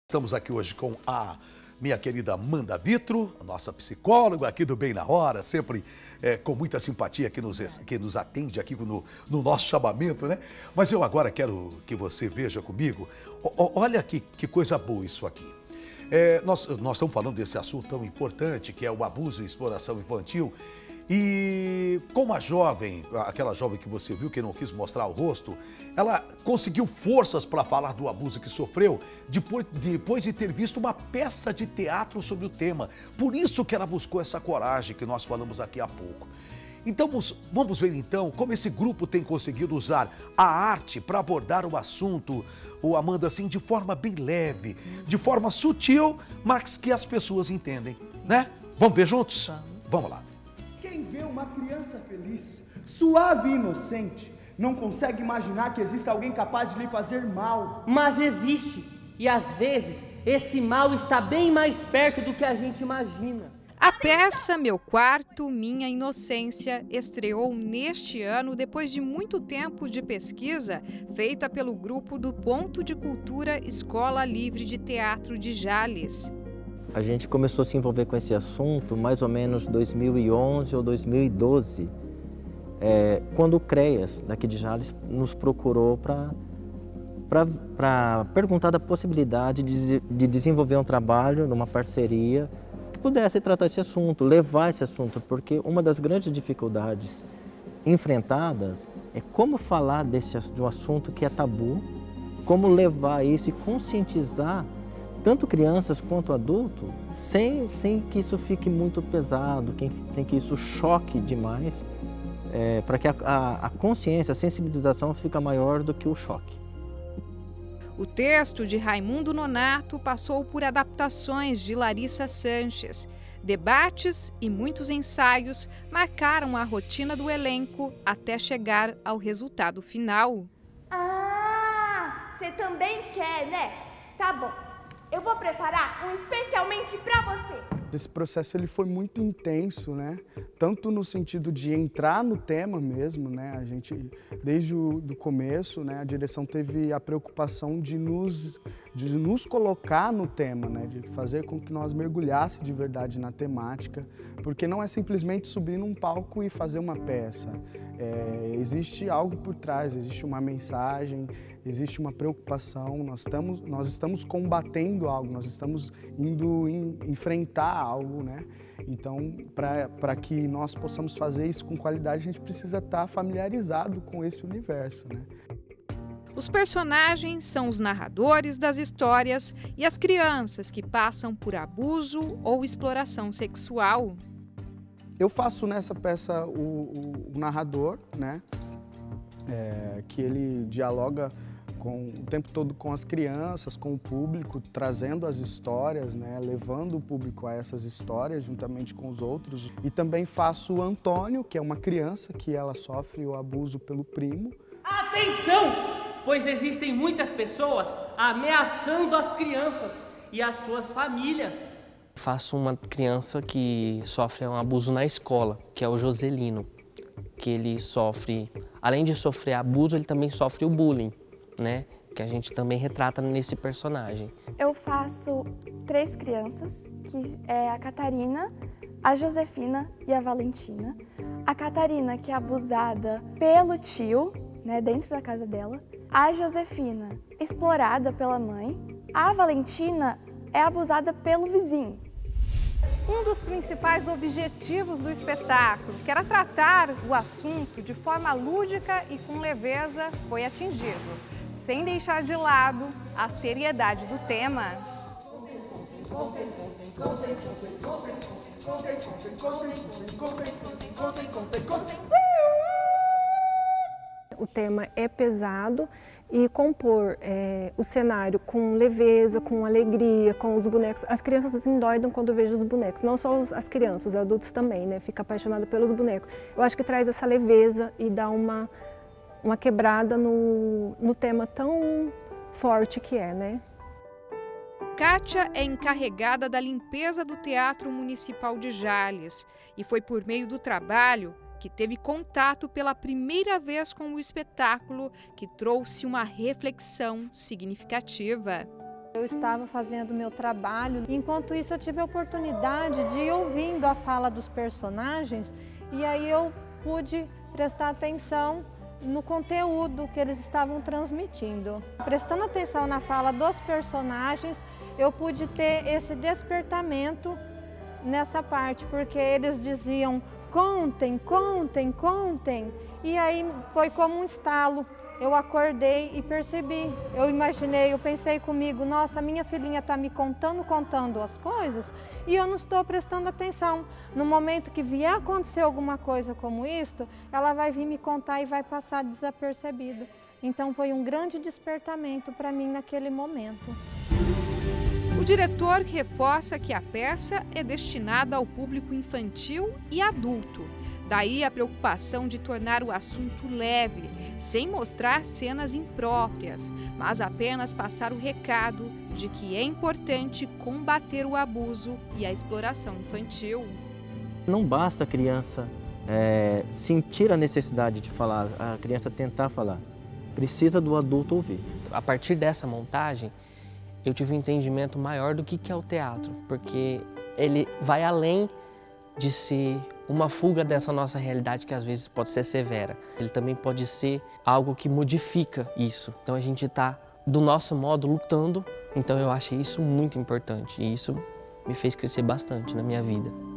Estamos aqui hoje com a minha querida Amanda Vitro, a nossa psicóloga aqui do Bem na Hora, sempre com muita simpatia que nos atende aqui no nosso chamamento, né? Mas eu agora quero que você veja comigo, olha que coisa boa isso aqui. Nós estamos falando desse assunto tão importante que é o abuso e exploração infantil. E como a jovem, aquela jovem que você viu que não quis mostrar o rosto, ela conseguiu forças para falar do abuso que sofreu depois de ter visto uma peça de teatro sobre o tema. Por isso que ela buscou essa coragem que nós falamos aqui há pouco. Então vamos ver então como esse grupo tem conseguido usar a arte para abordar o assunto, Amanda, assim, de forma bem leve, de forma sutil, mas que as pessoas entendem, né? Vamos ver juntos? Vamos lá. Quem vê uma criança feliz, suave e inocente, não consegue imaginar que existe alguém capaz de lhe fazer mal. Mas existe, e às vezes esse mal está bem mais perto do que a gente imagina. A peça Meu Quarto, Minha Inocência estreou neste ano depois de muito tempo de pesquisa feita pelo grupo do Ponto de Cultura Escola Livre de Teatro de Jales. A gente começou a se envolver com esse assunto mais ou menos 2011 ou 2012, quando o CREAS, daqui de Jales, nos procurou para perguntar da possibilidade de desenvolver um trabalho numa parceria que pudesse tratar esse assunto, levar esse assunto, porque uma das grandes dificuldades enfrentadas é como falar de um assunto que é tabu, como levar isso e conscientizar tanto crianças quanto adultos, sem que isso fique muito pesado, sem que isso choque demais, para que a consciência, a sensibilização fica maior do que o choque. O texto de Raimundo Nonato passou por adaptações de Larissa Sanches. Debates e muitos ensaios marcaram a rotina do elenco até chegar ao resultado final. Ah, você também quer, né? Tá bom. Eu vou preparar um especialmente para você. Esse processo ele foi muito intenso, né? Tanto no sentido de entrar no tema mesmo, né? A gente, desde o começo, né? A direção teve a preocupação de nos colocar no tema, né? De fazer com que nós mergulhássemos de verdade na temática, porque não é simplesmente subir num palco e fazer uma peça. Existe algo por trás, existe uma mensagem, existe uma preocupação, nós estamos combatendo algo, nós estamos indo enfrentar algo, né? Então, para que nós possamos fazer isso com qualidade, a gente precisa estar familiarizado com esse universo, né? Os personagens são os narradores das histórias e as crianças que passam por abuso ou exploração sexual. Eu faço nessa peça o narrador, né? Que ele dialoga o tempo todo com as crianças, com o público, trazendo as histórias, né? Levando o público a essas histórias juntamente com os outros. E também faço o Antônio, que é uma criança que ela sofre o abuso pelo primo. Atenção! Pois existem muitas pessoas ameaçando as crianças e as suas famílias. Faço uma criança que sofre um abuso na escola, que é o Joselino, que ele sofre, além de sofrer abuso, ele também sofre o bullying, né? Que a gente também retrata nesse personagem. Eu faço 3 crianças, que é a Catarina, a Josefina e a Valentina. A Catarina, que é abusada pelo tio, né, dentro da casa dela. A Josefina, explorada pela mãe. A Valentina é abusada pelo vizinho. Um dos principais objetivos do espetáculo, que era tratar o assunto de forma lúdica e com leveza, foi atingido, sem deixar de lado a seriedade do tema. O tema é pesado e compor o cenário com leveza, com alegria, com os bonecos. As crianças se endoidam quando vejam os bonecos, não só as crianças, os adultos também, né? Fica apaixonado pelos bonecos. Eu acho que traz essa leveza e dá uma quebrada no tema tão forte que é, né? Kátia é encarregada da limpeza do Teatro Municipal de Jales e foi por meio do trabalho que teve contato pela primeira vez com o espetáculo que trouxe uma reflexão significativa. Eu estava fazendo meu trabalho, enquanto isso eu tive a oportunidade de ir ouvindo a fala dos personagens e aí eu pude prestar atenção no conteúdo que eles estavam transmitindo. Prestando atenção na fala dos personagens, eu pude ter esse despertamento nessa parte, porque eles diziam contem, contem, contem, e aí foi como um estalo. Eu acordei e percebi, eu imaginei, eu pensei comigo, nossa, minha filhinha está me contando as coisas e eu não estou prestando atenção. No momento que vier acontecer alguma coisa como isto, ela vai vir me contar e vai passar desapercebido. Então foi um grande despertamento para mim naquele momento. O diretor reforça que a peça é destinada ao público infantil e adulto. Daí a preocupação de tornar o assunto leve, sem mostrar cenas impróprias, mas apenas passar o recado de que é importante combater o abuso e a exploração infantil. Não basta a criança sentir a necessidade de falar, a criança tentar falar. Precisa do adulto ouvir. A partir dessa montagem, eu tive um entendimento maior do que é o teatro, porque ele vai além de ser uma fuga dessa nossa realidade que às vezes pode ser severa. Ele também pode ser algo que modifica isso. Então a gente está, do nosso modo, lutando. Então eu achei isso muito importante e isso me fez crescer bastante na minha vida.